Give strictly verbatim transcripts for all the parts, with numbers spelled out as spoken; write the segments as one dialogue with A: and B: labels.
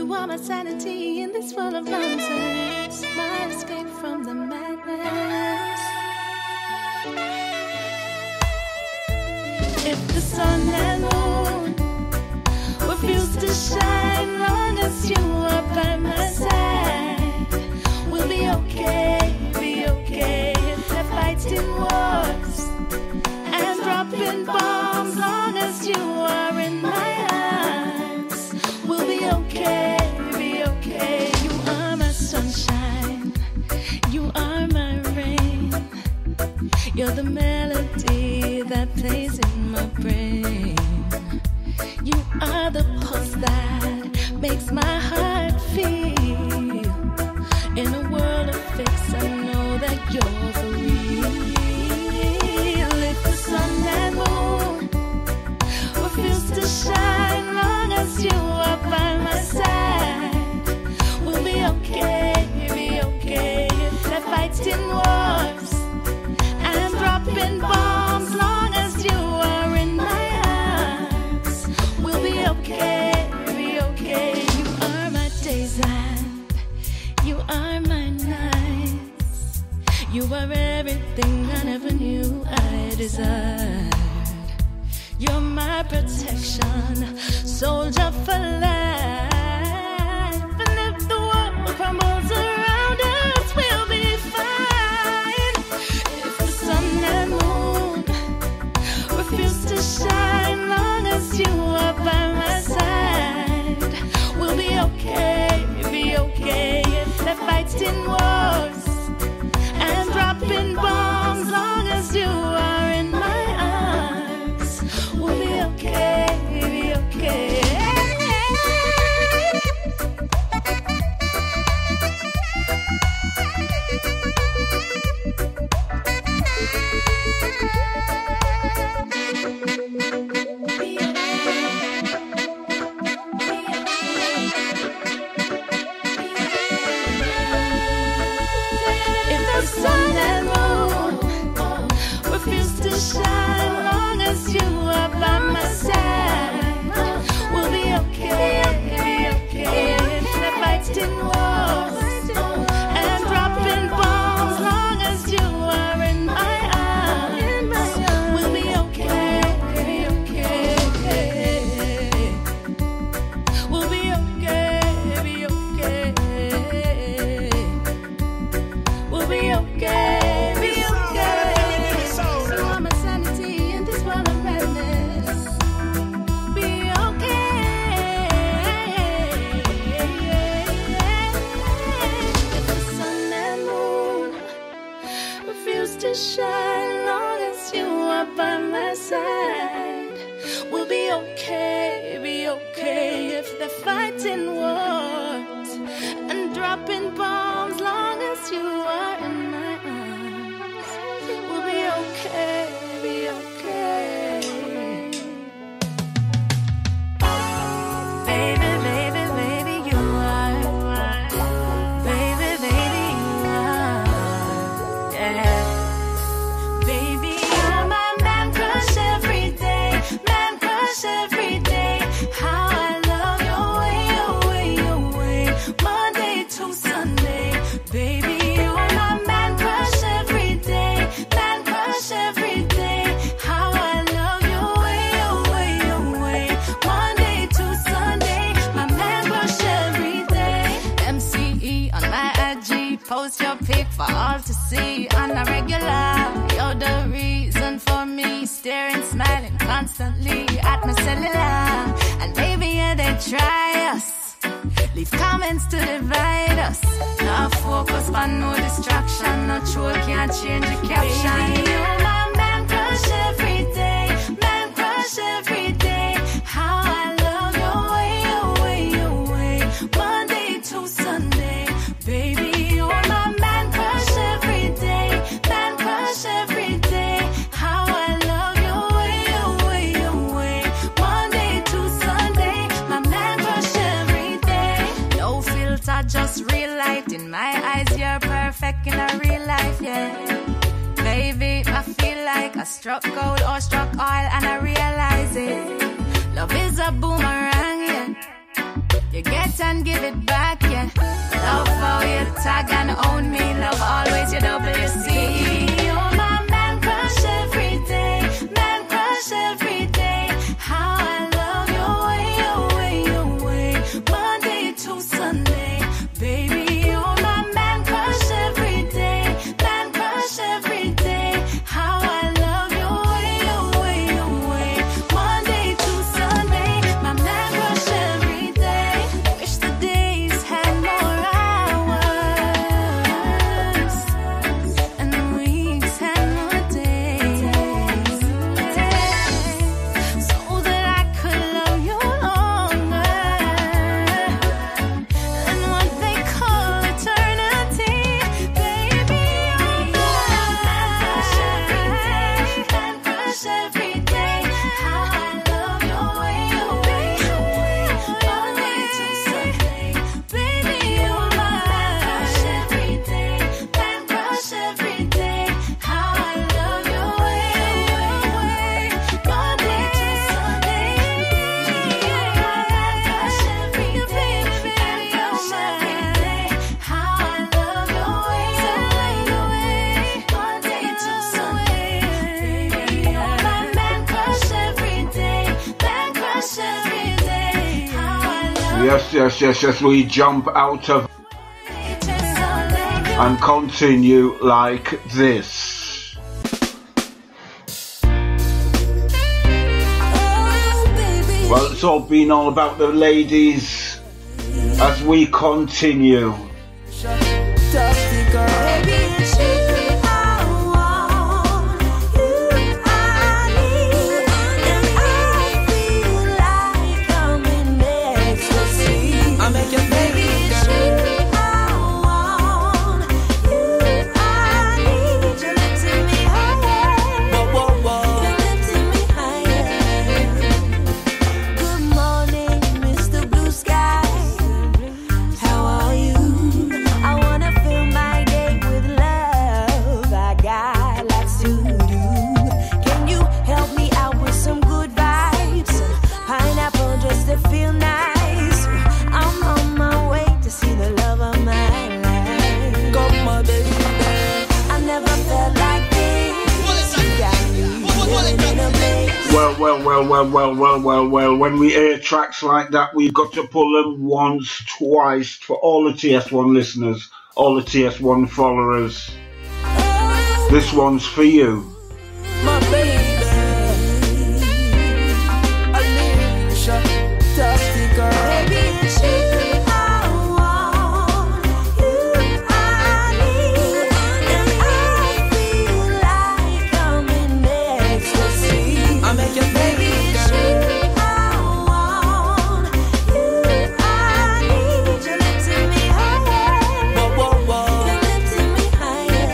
A: You are my sanity in this world of nonsense, my escape from the madness. If the sun and moon refuse to shine, long as you are by my side, we'll be okay, be okay. If they're fighting wars and dropping bombs, long as you are in my arms, we'll be okay, be okay. You are my sunshine, you are my rain, you're the melody that plays in my brain. You are the pulse that makes my heart feel. In a world of fakes, I know that you're for real. If the sun and moon refuse to shine, long as you are by my side, we'll be okay, be okay. If they're fighting wars and dropping bombs, long as you are in my arms, we'll be okay, be okay. You are my days and you are my nights. You are everything I never knew I desired. You're my protection, soldier for life. And if the world crumbles around us, we'll be fine. If the sun and moon refuse to shine, long as you are by my side, we'll be okay, be okay. If they're fighting wars and dropping bombs, long as you are in my arms, we'll be okay, be okay. If the sun and moon refuse to shine, long as you are by my side, we'll be okay, be okay. If they're fighting wars and dropping bombs, long as you are in my arms, we'll be okay, be okay. We'll be okay, be okay. We'll be okay, be okay. You are my sanity in this world of madness. Be okay. If the sun and moon refuse to shine, long as you are by my side, we'll be okay, be okay. If they're fighting wars and dropping bombs, long as you are in my arms, we'll be okay, be okay. Baby, baby, baby, you are. Baby, baby, you are. Yeah. Baby, you're my man crush every day, man crush every day. How I love your way, your way, your way. Monday to Sunday, baby, you're my man crush every day, man crush every day. How I love your way, your way, your way. Monday to Sunday, my man crush every day. M C E on my I G, post your pic for all to see on a regular. You're the reason for me staring, smiling constantly at my cellular. And baby, yeah, they try us. Leave comments to divide us. No focus on no distraction. No troll can't change the caption. Baby, you're my man crush every day, man crush every day. How I love your way, your way, your way. Monday to Sunday, baby, you're my man crush every day, man crush every day. How I love your way, your way, your way. Monday to Sunday, my man crush every day. No filter, just real light. In my eyes, you're perfect in a real life, yeah. Baby, I feel like I struck gold or struck oil and I realize it. Love is a boomerang, yeah. You get it and give it back, yeah. Love how you tag and own me. Love always your W C. You're my man crush every day. Man crush every day. How I love your way, your way, your way. Monday to Sunday. Baby, you're my man crush every day. Man crush every day. How I love your way, your way, your way. Monday to Sunday. My man crush every day. Wish the days had more hours and the weeks had more days, so that I could love you longer than what they call eternity. Baby, you're my man crush every day. Man crush every day. How I love your way, your way, your way. Monday to Sunday. Baby, you're my man crush every day. Man crush every day. How I love your way, your way. Monday to Sunday. You're my man crush every day. Man crush every day. How I love your way, your way, your way. Monday to Sunday. Baby, you're my man crush every day. Man crush every day. How I love
B: Yes, yes, yes, yes, we jump out of and continue like this. Well, it's all been all about the ladies as we continue.
A: Baby, it's you I want, you I need, and I feel like I'm in ecstasy. I make you baby, it's you I want, you I need. You're lifting me higher, you're lifting me higher. Good morning, Mister Blue Sky. How are you? I wanna fill my day with love. I got lots to do. Can you help me out with some good vibes? Pineapple just to feel nice. I'm on my way to see the love of my life. Come on, baby. I never felt like this. You got me living in a place.
B: Well, well, well, well, well, well, well, well. When we hear tracks like that, we've got to pull them once, twice for all the T S one listeners, all the T S one followers. This one's for you.
A: My baby, Alicia, Dusty girl. Baby, it's you I want, you I need, and I feel like I'm in ecstasy. I make you baby, it's you I want, you I need. You're lifting me higher, you're lifting me higher.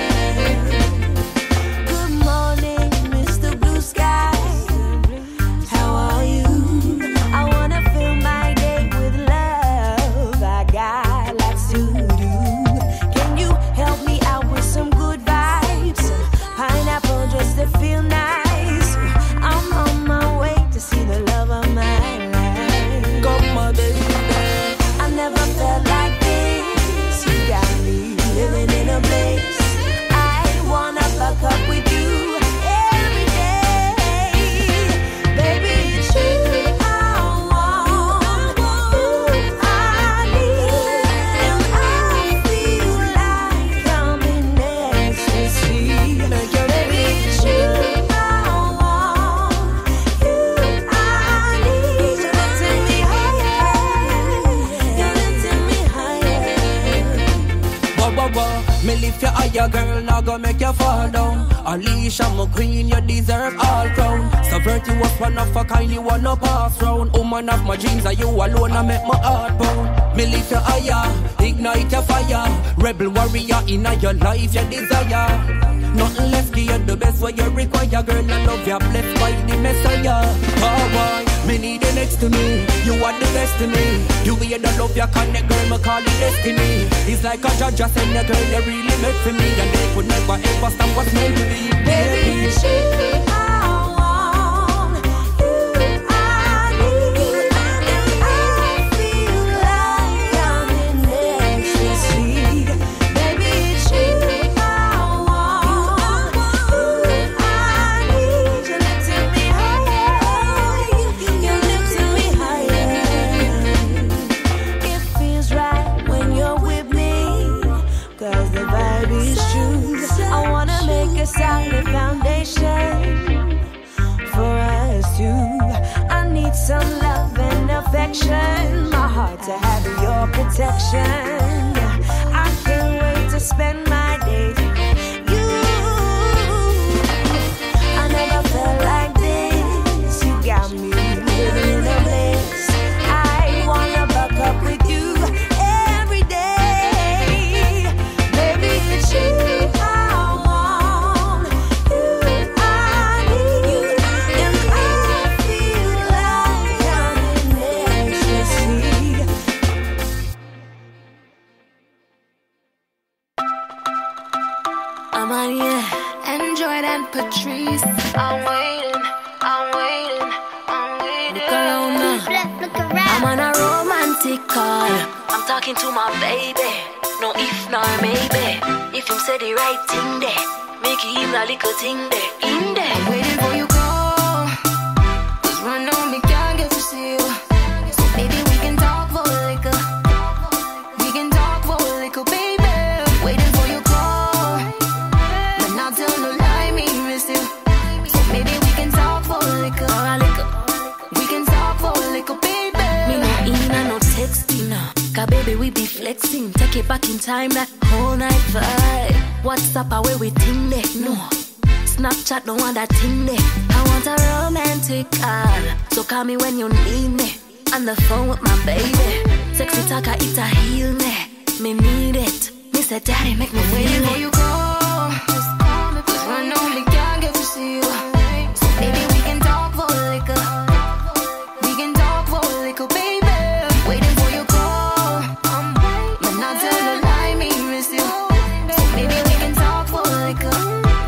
A: Good morning, Mister Blue Sky. How are you? I wanna fill my day with love. I got lots to do. Can you help me out with some good vibes? Pineapple just to feel nice. I'm on my way to see the love of my life. Come on, baby. I never felt like this. You got me living in a place. I wanna fuck up with you every day. Baby, it's you I want, you I need, and I feel like I'm in ecstasy. Baby, it's you I want, you I need. You're lifting me higher, you're lifting me higher.
C: Wah, wah, wah. Me lift you higher, girl, now go make you fall down. Alicia, my queen, you deserve all crown. So virtuous, one of a kind, you wanna pass round. Woman of my dreams, are you alone, I make my heart pound. Me lift you higher, ignite your fire. Rebel warrior in your life, your desire. Nothing left, give you the best what you require. Girl, I love you, blessed by the Messiah. Oh boy, me need you next to me. You are the best to me. You way the love you connect, girl, me call it destiny. It's like a judge just saying, girl, you really meant for me. And they could never ever stop what's meant to be.
A: Baby, it's you I want, you I need, and I feel like
D: direction, my heart to have your protection. I can't wait to spend my days with you. I never felt like this. You got me living in a bliss. I wanna buck up with you every day. Baby, it's you I want, you I need, and I feel like I'm in ecstasy.
A: I'm on, yeah, Android and Patrice. I'm waiting, I'm waiting, I'm waiting. Look around now. Look around. I'm on a romantic call. I'm talking to my baby. No if nor maybe. If you say the right thing there, make it him a little thing there, in there. I'm waiting for you call. Cause right now me can't get to see you. So maybe we can talk for a little. We can talk for a little, baby. Waiting for you call. But not tell no lie, me miss you. So maybe we can talk for a little. Or a little. We can talk for a little, baby. Me no in and no texting now. Cause baby we be flexing. Take it back in time, that whole night vibe. WhatsApp away we think that no. Snapchat don't want that thing there. I want a romantic call. So call me when you need me. On the phone with my baby. Sexy talker, it a heal me. Me need it. Me say daddy make me wait for you call. Just call me, cause right now me can't get to see you. So maybe we can talk for a little. We can talk for a little, baby. Waiting for you call. I'm waiting, but not tell no lie, me miss you. So maybe we can talk for a little.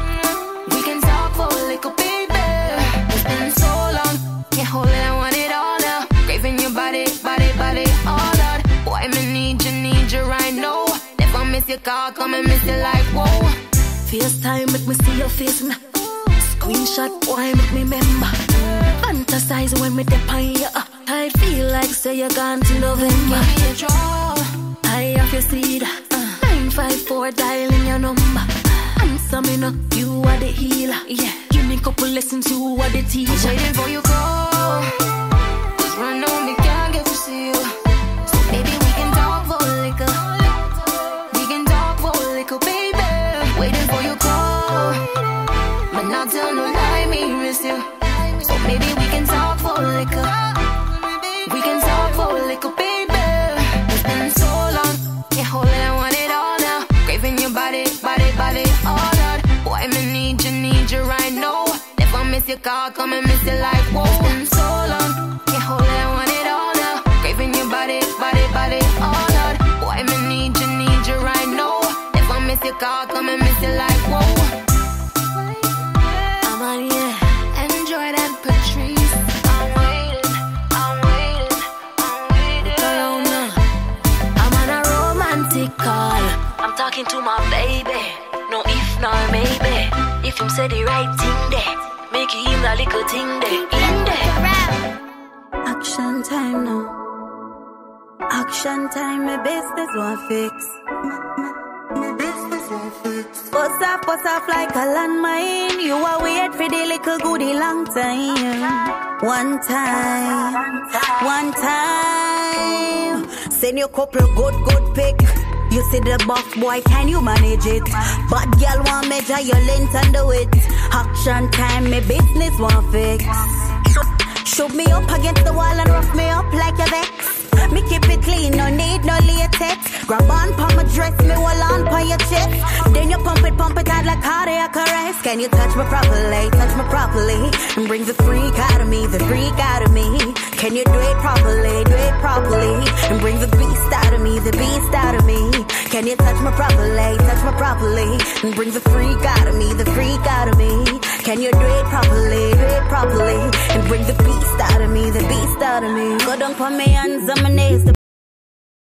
A: We can talk for a little, baby. It's been so long. Yeah, hold it, I want it all now. Craving your body, body, body, all out. Boy, me need you, need you right now. Never miss your call, come and miss you like whoa. FaceTime, make me see your face now. Screenshot, boy, make me remember. Fantasize when me dip on you. I feel like say you're gone to November. Give me a draw. I have your seed. Uh, nine five four dialing your number. Answer me now, you are the healer. Yeah, give me a couple lessons, you are the teacher. I'm waiting for you call. Cause right now me can't get to see you. So maybe we can talk for a little. We can talk for a little, baby. Waiting for you call. But not tell no lie, me miss you. So maybe we can talk for a little. We can talk for a little, baby. It's been so long. Yeah, hold it, I want it all now. Craving your body, body, body, all out. Boy, me need you, need you right now. Never miss your call, come and miss you like whoa. It's been so long. Yeah, hold it, I want it all now. Craving your body, body, body, all out. Boy, me need you, need you right now. Never miss your call, come and miss you like whoa. I'm on, yeah, Android and Patrice. I'm waiting, I'm waiting, I'm waiting. Around now. I'm on a romantic call. I'm talking to my baby. No if nor maybe. If him say the right thing there, make him a little thing there, in there.
D: Action time now. Action time, my business won't fix. My business won't fix. Bust off, bust off like a landmine. You are weird for the little goodie long time. One time, one time. Send your couple good, good pick. You see the box, boy, can you manage it? But girl want measure your length and do it. Action time, my business won't fix. Shove me up against the wall and rough me up like a vex. Me keep it clean, no need no latex. Grab on pa my dress, me wall on pa your chest. Then you pump it, pump it out like cardiac arrest. Can you touch me properly, touch me properly? And bring the freak out of me, the freak out of me. Can you do it properly, do it properly? And bring the beast out of me, the beast out of me. Can you touch me properly, touch me properly? And bring the freak out of me, the freak out of me. Can you do it properly, do it properly? And bring the beast out of me, the beast out of me. Go down for me hands on my knees,